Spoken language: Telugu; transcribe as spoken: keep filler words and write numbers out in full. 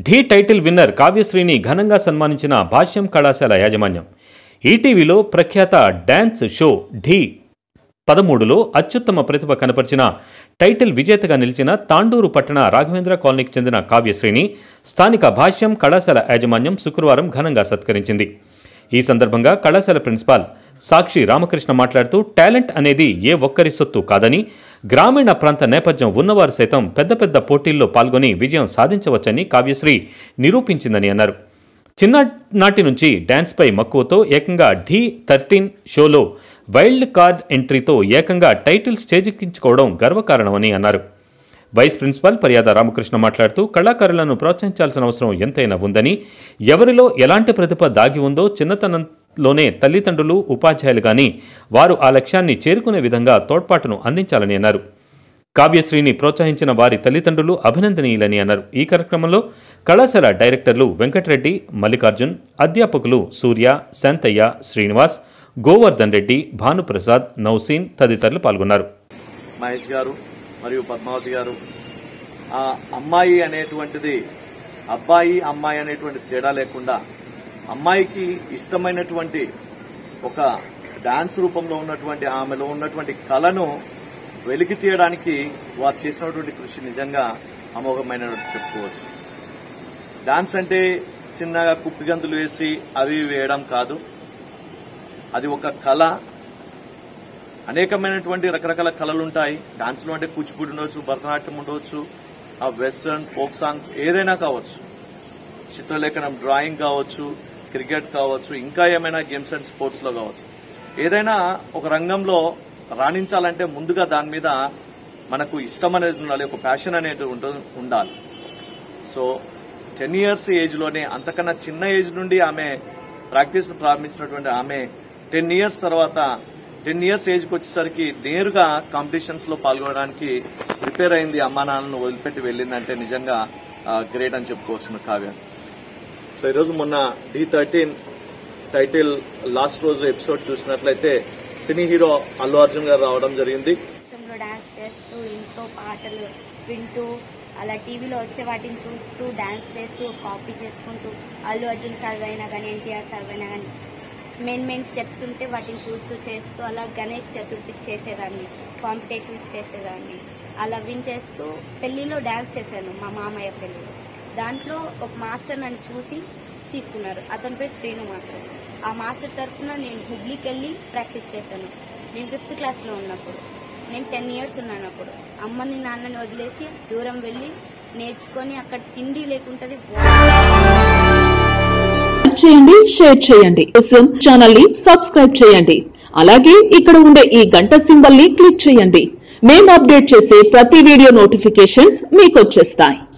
ఢీ టైటిల్ విన్నర్ కావ్యశ్రీని ఘనంగా సన్మానించిన భాష్యం కళాశాల యాజమాన్యం. ఈటీవీలో ప్రఖ్యాత డ్యాన్స్ షో ఢీ పదమూడులో అత్యుత్తమ ప్రతిభ కనపరిచిన టైటిల్ విజేతగా నిలిచిన తాండూరు పట్టణ రాఘవేంద్ర కాలనీకి చెందిన కావ్యశ్రీని స్థానిక భాష్యం కళాశాల యాజమాన్యం శుక్రవారం ఘనంగా సత్కరించింది. ఈ సందర్భంగా కళాశాల ప్రిన్సిపాల్ సాక్షి రామకృష్ణ మాట్లాడుతూ టాలెంట్ అనేది ఏ ఒక్కరి సొత్తు కాదని, గ్రామీణ ప్రాంత నేపథ్యం ఉన్నవారు సైతం పెద్ద పెద్ద పోటీల్లో పాల్గొని విజయం సాధించవచ్చని కావ్యశ్రీ నిరూపించిందని అన్నారు. చిన్ననాటి నుంచి డ్యాన్స్పై మక్కువతో ఏకంగా ఢీ థర్టీన్ షోలో వైల్డ్ కార్డ్ ఎంట్రీతో ఏకంగా టైటిల్స్ చేజిక్కించుకోవడం గర్వకారణమని అన్నారు. వైస్ ప్రిన్సిపాల్ పర్యాద రామకృష్ణ మాట్లాడుతూ కళాకారులను ప్రోత్సహించాల్సిన అవసరం ఎంతైనా ఉందని, ఎవరిలో ఎలాంటి ప్రతిభ దాగి ఉందో చిన్నతనంలోనే తల్లిదండ్రులు, ఉపాధ్యాయులు గాని వారు ఆ లక్ష్యాన్ని చేరుకునే విధంగా తోడ్పాటును అందించాలని అన్నారు. కావ్యశ్రీని ప్రోత్సహించిన వారి తల్లిదండ్రులు అభినందనీయులని అన్నారు. ఈ కార్యక్రమంలో కళాశాల డైరెక్టర్లు వెంకటరెడ్డి, మల్లికార్జున్, అధ్యాపకులు సూర్య, శాంతయ్య, శ్రీనివాస్, గోవర్ధన్ రెడ్డి, భానుప్రసాద్, నౌసీన్ తదితరులు పాల్గొన్నారు. మహేష్ గారు మరియు పద్మావతి గారు, ఆ అమ్మాయి అనేటువంటిది అబ్బాయి అమ్మాయి అనేటువంటి తేడా లేకుండా అమ్మాయికి ఇష్టమైనటువంటి ఒక డాన్స్ రూపంలో ఉన్నటువంటి ఆమెలో ఉన్నటువంటి కళను వెలికి తీయడానికి వారు చేసినటువంటి కృషి నిజంగా అమోఘమైన చెప్పుకోవచ్చు. డాన్స్ అంటే చిన్నగా కుప్పిగంతులు వేసి అవి వేయడం కాదు, అది ఒక కళ. అనేకమైనటువంటి రకరకాల కళలు ఉంటాయి. డాన్స్లో అంటే కూచిపూడి ఉండవచ్చు, భరతనాట్యం ఉండవచ్చు, ఆ వెస్టర్న్ ఫోక్ సాంగ్స్ ఏదైనా కావచ్చు, చిత్రలేఖనం, డ్రాయింగ్ కావచ్చు, క్రికెట్ కావచ్చు, ఇంకా ఏమైనా గేమ్స్ అండ్ స్పోర్ట్స్ లో కావచ్చు. ఏదైనా ఒక రంగంలో రాణించాలంటే ముందుగా దాని మీద మనకు ఇష్టం అనేది ఉండాలి, ఒక ప్యాషన్ అనేది ఉండాలి. సో టెన్ ఇయర్స్ ఏజ్ లోనే, అంతకన్నా చిన్న ఏజ్ నుండి ఆమె ప్రాక్టీస్ ప్రారంభించినటువంటి ఆమె టెన్ ఇయర్స్ తర్వాత టెన్ ఇయర్స్ ఏజ్కి వచ్చేసరికి నేరుగా కాంపిటీషన్స్ లో పాల్గొనడానికి ప్రిపేర్ అయింది. అమ్మా నాన్నను వదిలిపెట్టి వెళ్ళిందంటే నిజంగా గ్రేట్ అని చెప్పుకోవచ్చు కావ్య. సో ఈరోజు మొన్న డి థర్టీన్ టైటిల్ లాస్ట్ రోజు ఎపిసోడ్ చూసినట్లయితే సినీ హీరో అల్లు అర్జున్ గారు రావడం జరిగింది. డాన్స్ చేస్తూ, ఇంట్లో పాటలు వింటూ, అలా టీవీలో వచ్చే వాటిని చూస్తూ డాన్స్ చేస్తూ కాపీ చేసుకుంటూ, అల్లు అర్జున్ సార్ అయినా కానీ, ఎన్టీఆర్ సార్ అయినా కానీ మెయిన్ మెయిన్ స్టెప్స్ ఉంటే వాటిని చూస్తూ చేస్తూ అలా గణేష్ చతుర్థికి చేసేదాన్ని, కాంపిటీషన్స్ చేసేదాన్ని. అలా విన్ చేస్తూ పెళ్లిలో డాన్స్ చేశాను, మా మామయ్య పెళ్లిలో. దాంట్లో ఒక మాస్టర్ నన్ను చూసి తీసుకున్నారు, అతని పేరు శ్రీను మాస్టర్. ఆ మాస్టర్ తరఫున నేను హుబ్లీకి వెళ్ళి ప్రాక్టీస్ చేశాను. నేను ఫిఫ్త్ క్లాస్లో ఉన్నప్పుడు, నేను టెన్ ఇయర్స్ ఉన్నాను అప్పుడు. అమ్మని నాన్నని వదిలేసి దూరం వెళ్ళి నేర్చుకొని అక్కడ తిండి లేకుంటది. చేయండి, షేర్ చేయండి, కోసం ఛానల్ ని సబ్స్క్రైబ్ చేయండి. అలాగే ఇక్కడ ఉండే ఈ గంట సింబల్ ని క్లిక్ చేయండి. మేము అప్డేట్ చేసే ప్రతి వీడియో నోటిఫికేషన్స్ మీకు వచ్చేస్తాయి.